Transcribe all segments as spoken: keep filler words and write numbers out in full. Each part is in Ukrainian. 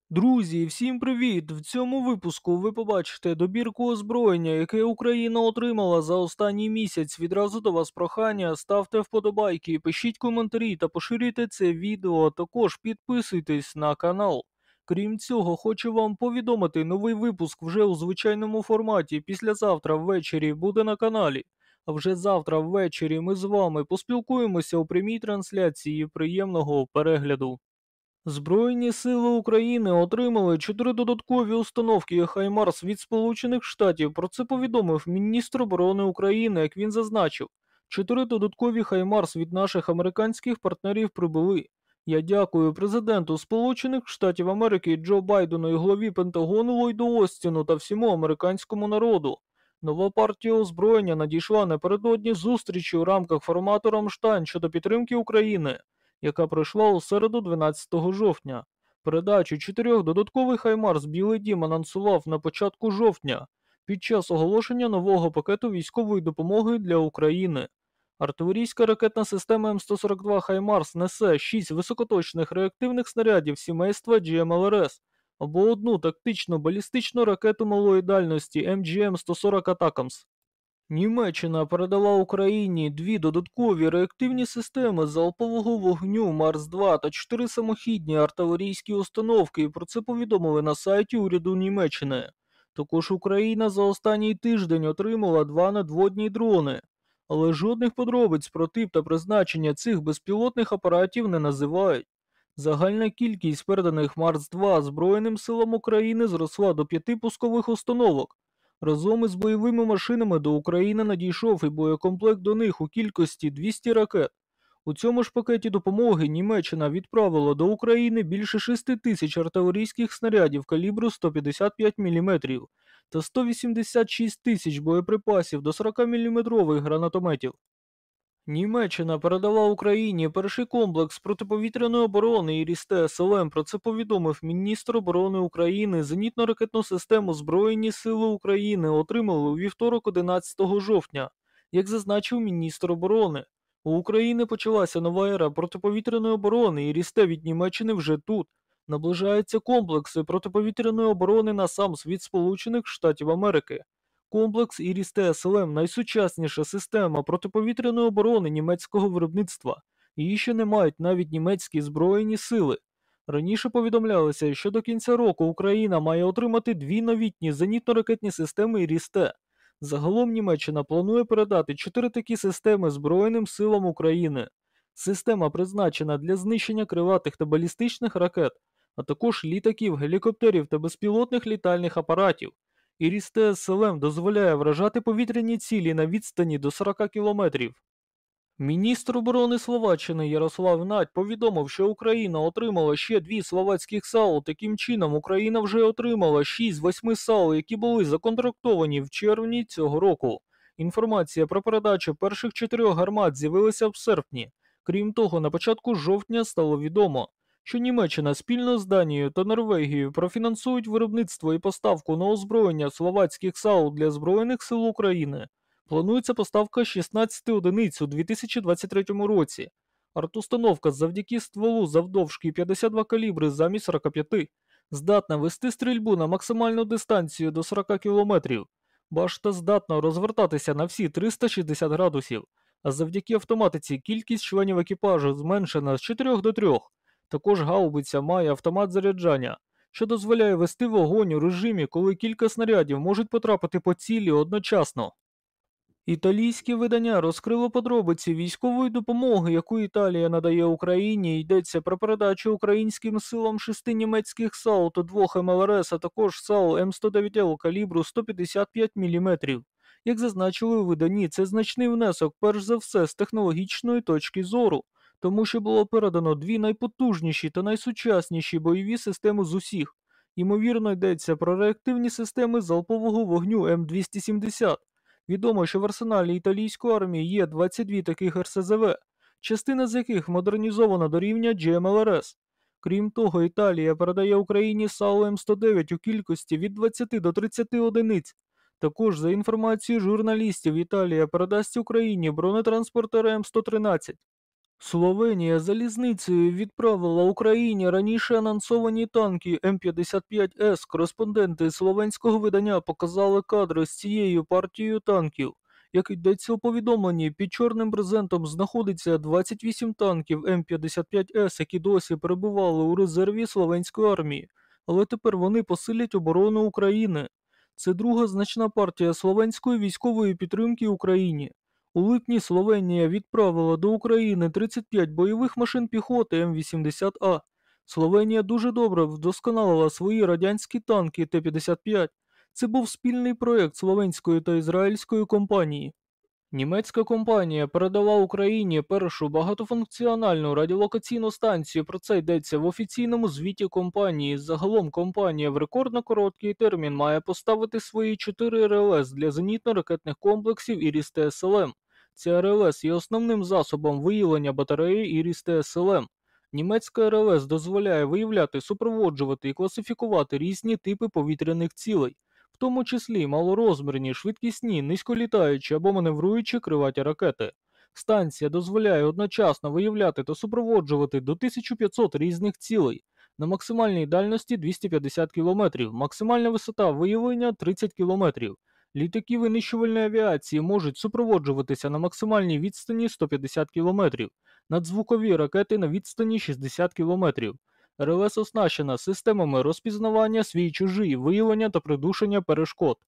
Друзі, всім привіт! В цьому випуску ви побачите добірку озброєння, яке Україна отримала за останній місяць. Відразу до вас прохання, ставте вподобайки, пишіть коментарі та поширюйте це відео, також підписуйтесь на канал. Крім цього, хочу вам повідомити, новий випуск вже у звичайному форматі післязавтра ввечері буде на каналі. А вже завтра ввечері ми з вами поспілкуємося у прямій трансляції. Приємного перегляду. Збройні сили України отримали чотири додаткові установки «Хаймарс» від Сполучених Штатів. Про це повідомив міністр оборони України, як він зазначив. Чотири додаткові «Хаймарс» від наших американських партнерів прибули. Я дякую президенту Сполучених Штатів Америки Джо Байдену і главі Пентагону Ллойду Остіну та всьому американському народу. Нова партія озброєння надійшла напередодні зустрічі у рамках формату «Рамштайн» щодо підтримки України, яка пройшла у середу дванадцятого жовтня. Передачу чотирьох додаткових «Хаймарс» Білий дім анонсував на початку жовтня під час оголошення нового пакету військової допомоги для України. Артилерійська ракетна система М сто сорок два «Хаймарс» несе шість високоточних реактивних снарядів сімейства джі ем ел ар ес або одну тактичну балістичну ракету малої дальності Ем Джі Ем сто сорок Атакамс. Німеччина передала Україні дві додаткові реактивні системи залпового вогню Марс два та чотири самохідні артилерійські установки. Про це повідомили на сайті уряду Німеччини. Також Україна за останній тиждень отримала два надводні дрони. Але жодних подробиць про тип та призначення цих безпілотних апаратів не називають. Загальна кількість переданих Марс два Збройним силам України зросла до п'яти пускових установок. Разом із бойовими машинами до України надійшов і боєкомплект до них у кількості двісті ракет. У цьому ж пакеті допомоги Німеччина відправила до України більше шести тисяч артилерійських снарядів калібру сто п'ятдесят п'ять міліметрів та сто вісімдесят шість тисяч боєприпасів до сорокаміліметрових гранатометів. Німеччина передала Україні перший комплекс протиповітряної оборони «Іріс-Т С Л М». Про це повідомив міністр оборони України. Зенітно-ракетну систему Збройні сили України отримали у вівторок одинадцятого жовтня. Як зазначив міністр оборони, у України почалася нова ера протиповітряної оборони. «Іріс-Т» від Німеччини вже тут. Наближаються комплекси протиповітряної оборони «Насамс» від Сполучених Штатів Америки. Комплекс «Іріс-Т С Л М» – найсучасніша система протиповітряної оборони німецького виробництва. Її ще не мають навіть німецькі збройні сили. Раніше повідомлялося, що до кінця року Україна має отримати дві новітні зенітно-ракетні системи «Іріс-Т». Загалом Німеччина планує передати чотири такі системи Збройним силам України. Система призначена для знищення крилатих та балістичних ракет, а також літаків, гелікоптерів та безпілотних літальних апаратів. «Іріс-Т С Л М» дозволяє вражати повітряні цілі на відстані до сорока кілометрів. Міністр оборони Словаччини Ярослав Надь повідомив, що Україна отримала ще дві словацьких САУ. Таким чином, Україна вже отримала шість з восьми САУ, які були законтрактовані в червні цього року. Інформація про передачу перших чотирьох гармат з'явилася в серпні. Крім того, на початку жовтня стало відомо, що Німеччина спільно з Данією та Норвегією профінансують виробництво і поставку на озброєння словацьких САУ для Збройних сил України. Планується поставка шістнадцяти одиниць у дві тисячі двадцять третьому році. Артустановка завдяки стволу завдовжки п'ятдесят два калібри замість сорока п'яти здатна вести стрільбу на максимальну дистанцію до сорока кілометрів. Башта здатна розвертатися на всі триста шістдесят градусів, а завдяки автоматиці кількість членів екіпажу зменшена з чотирьох до трьох. Також гаубиця має автомат заряджання, що дозволяє вести вогонь у режимі, коли кілька снарядів можуть потрапити по цілі одночасно. Італійське видання розкрило подробиці військової допомоги, яку Італія надає Україні. Йдеться про передачу українським силам шести німецьких САУ та двох Ем Л Р С, а також САУ Ем сто дев'ять Л калібру сто п'ятдесят п'ять міліметрів. Як зазначили у виданні, це значний внесок перш за все з технологічної точки зору, тому що було передано дві найпотужніші та найсучасніші бойові системи з усіх. Ймовірно, йдеться про реактивні системи залпового вогню Ем двісті сімдесят. Відомо, що в арсеналі італійської армії є двадцять дві таких Р С З В, частина з яких модернізована до рівня Джі Ем Ел Ар С. Крім того, Італія передає Україні САУ Ем сто дев'ять у кількості від двадцяти до тридцяти одиниць. Також, за інформацією журналістів, Італія передасть Україні бронетранспортери Ем сто тринадцять. Словенія залізницею відправила Україні раніше анонсовані танки М п'ятдесят п'ять С. Кореспонденти словенського видання показали кадри з цією партією танків. Як йдеться у повідомленні, під чорним брезентом знаходиться двадцять вісім танків М п'ятдесят п'ять С, які досі перебували у резерві словенської армії. Але тепер вони посилять оборону України. Це друга значна партія словенської військової підтримки Україні. У липні Словенія відправила до України тридцять п'ять бойових машин піхоти М вісімдесят А. Словенія дуже добре вдосконалила свої радянські танки Т п'ятдесят п'ять. Це був спільний проєкт словенської та ізраїльської компанії. Німецька компанія передала Україні першу багатофункціональну радіолокаційну станцію. Про це йдеться в офіційному звіті компанії. Загалом компанія в рекордно короткий термін має поставити свої чотири Р Л С для зенітно-ракетних комплексів Іріс-Т С Л М. Ці Р Л С є основним засобом виявлення батареї Іріс-Т С Л М. Німецька Р Л С дозволяє виявляти, супроводжувати і класифікувати різні типи повітряних цілей, в тому числі малорозмірні, швидкісні, низьколітаючі або маневруючі крилаті ракети. Станція дозволяє одночасно виявляти та супроводжувати до тисяча п'ятсот різних цілей на максимальній дальності двісті п'ятдесят кілометрів, максимальна висота виявлення тридцять кілометрів. Літаки винищувальної авіації можуть супроводжуватися на максимальній відстані сто п'ятдесят кілометрів, надзвукові ракети на відстані шістдесят кілометрів. Р Л С оснащена системами розпізнавання свій-чужий, виявлення та придушення перешкод.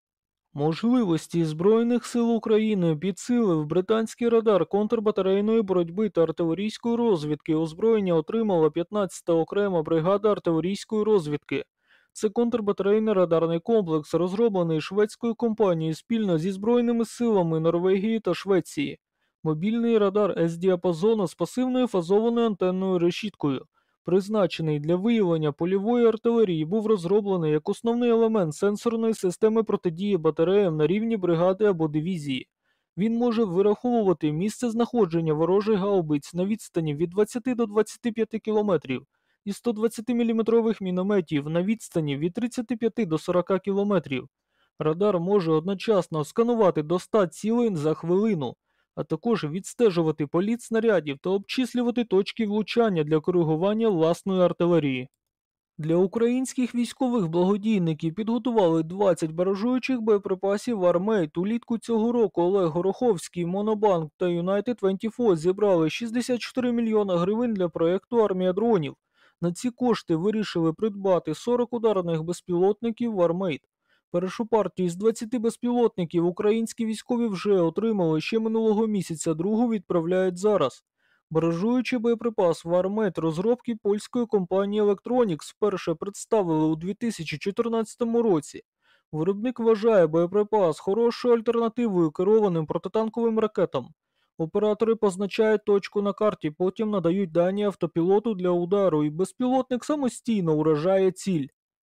Можливості Збройних сил України підсилив британський радар контрбатарейної боротьби та артилерійської розвідки. Озброєння отримала п'ятнадцята окрема бригада артилерійської розвідки. Це контрбатарейний радарний комплекс, розроблений шведською компанією спільно зі Збройними силами Норвегії та Швеції. Мобільний радар С-діапазону з пасивною фазованою антенною решіткою, призначений для виявлення польової артилерії, був розроблений як основний елемент сенсорної системи протидії батареям на рівні бригади або дивізії. Він може вираховувати місце знаходження ворожих гаубиць на відстані від двадцяти до двадцяти п'яти кілометрів і сто двадцятиміліметрових мінометів на відстані від тридцяти п'яти до сорока кілометрів. Радар може одночасно сканувати до ста цілей за хвилину, а також відстежувати політ снарядів та обчислювати точки влучання для коригування власної артилерії. Для українських військових благодійників підготували двадцять баражуючих боєприпасів «Армейт». Улітку цього року Олег Гороховський, Монобанк та Юнайтед двадцять чотири зібрали шістдесят чотири мільйона гривень для проєкту «Армія дронів». На ці кошти вирішили придбати сорок ударних безпілотників «Армейт». Першу партію з двадцяти безпілотників українські військові вже отримали ще минулого місяця, другу відправляють зараз. Баражуючий боєприпас «Армейт» розробки польської компанії Electronics вперше представили у дві тисячі чотирнадцятому році. Виробник вважає боєприпас хорошою альтернативою керованим протитанковим ракетам. Оператори позначають точку на карті, потім надають дані автопілоту для удару, і безпілотник самостійно уражає ціль.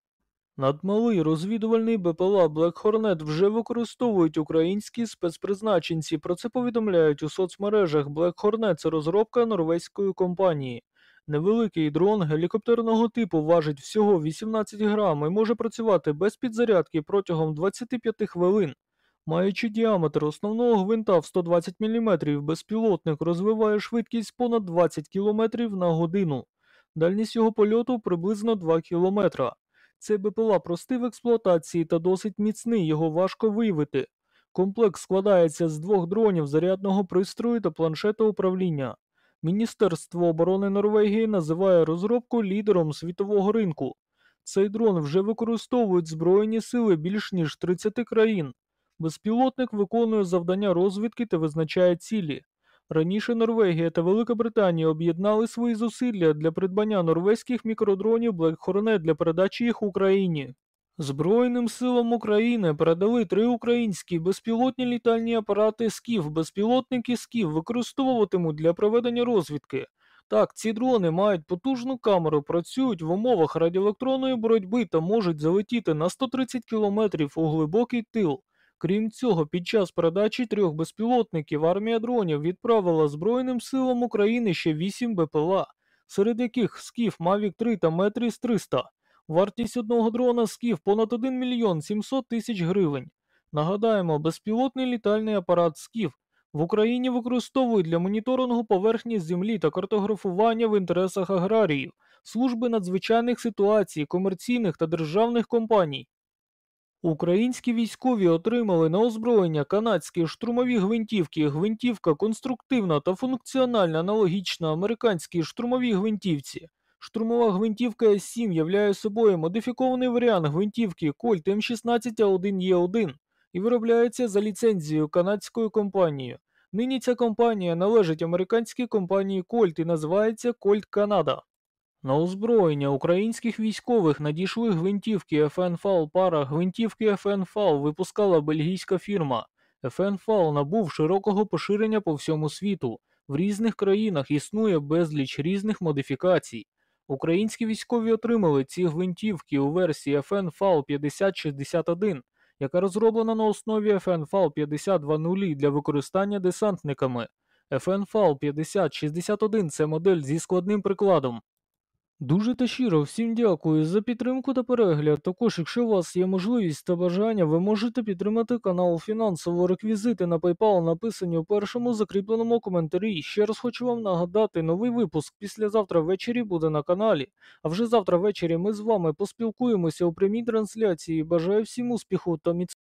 Надмалий розвідувальний Б П Л А Black Hornet вже використовують українські спецпризначенці. Про це повідомляють у соцмережах. Black Hornet – це розробка норвезької компанії. Невеликий дрон гелікоптерного типу важить всього вісімнадцять грам і може працювати без підзарядки протягом двадцяти п'яти хвилин. Маючи діаметр основного гвинта в сто двадцять міліметрів, безпілотник розвиває швидкість понад двадцять кілометрів на годину. Дальність його польоту приблизно два кілометри. Цей Б П Л А простий в експлуатації та досить міцний, його важко виявити. Комплекс складається з двох дронів, зарядного пристрою та планшета управління. Міністерство оборони Норвегії називає розробку лідером світового ринку. Цей дрон вже використовують Збройні сили більш ніж тридцяти країн. Безпілотник виконує завдання розвідки та визначає цілі. Раніше Норвегія та Велика Британія об'єднали свої зусилля для придбання норвезьких мікродронів Black Hornet для передачі їх Україні. Збройним силам України передали три українські безпілотні літальні апарати «Скіф». Безпілотники «Скіф» використовуватимуть для проведення розвідки. Так, ці дрони мають потужну камеру, працюють в умовах радіоелектронної боротьби та можуть залетіти на сто тридцять кілометрів у глибокий тил. Крім цього, під час передачі трьох безпілотників армія дронів відправила Збройним силам України ще вісім Б П Л А, серед яких «Скіф», Мавік три та Метріс триста. Вартість одного дрона «Скіф» понад один мільйон сімсот тисяч гривень. Нагадаємо, безпілотний літальний апарат «Скіф» В Україні використовують для моніторингу поверхні землі та картографування в інтересах аграріїв, служби надзвичайних ситуацій, комерційних та державних компаній. Українські військові отримали на озброєння канадські штурмові гвинтівки, гвинтівка конструктивна та функціональна аналогічна американській штурмовій гвинтівці. Штурмова гвинтівка С сім являє собою модифікований варіант гвинтівки Colt М шістнадцять А один Е один і виробляється за ліцензією канадською компанією. Нині ця компанія належить американській компанії Colt і називається Colt Canada. На озброєння українських військових надійшли гвинтівки Ф Н F A L пара, гвинтівки Ф Н F A L випускала бельгійська фірма. Ф Н F A L набув широкого поширення по всьому світу. В різних країнах існує безліч різних модифікацій. Українські військові отримали ці гвинтівки у версії Ф Н F A L п'ятдесят шістдесят один, яка розроблена на основі Ф Н F A L п'ятдесят двадцять для використання десантниками. Ф Н F A L п'ятдесят шістдесят один – це модель зі складним прикладом. Дуже та щиро всім дякую за підтримку та перегляд. Також, якщо у вас є можливість та бажання, ви можете підтримати канал фінансово. Реквізити на PayPal написані у першому закріпленому коментарі. Ще раз хочу вам нагадати, новий випуск післязавтра ввечері буде на каналі. А вже завтра ввечері ми з вами поспілкуємося у прямій трансляції. Бажаю всім успіху та міцного